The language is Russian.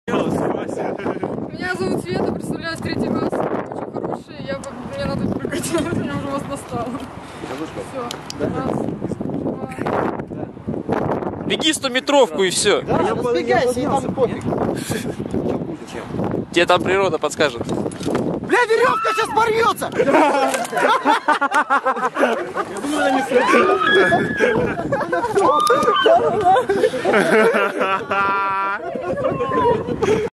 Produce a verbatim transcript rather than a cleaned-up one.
Меня зовут Света, представляюсь третий раз. Очень хороший. Я, мне надо прыгать. Я уже вас достала. Все. Раз, два. Беги стометровку и все. Да, я разбегайся, и там пофиг. Тебе там природа подскажет. Бля, веревка сейчас порвется! Я думаю, она не